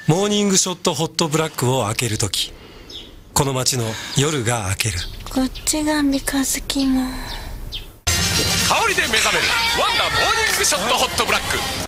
モーニングショットホットブラックを開けるとき、この街の夜が明ける。 こっちが三日月も。 香りで目覚めるワンダモーニングショットホットブラック。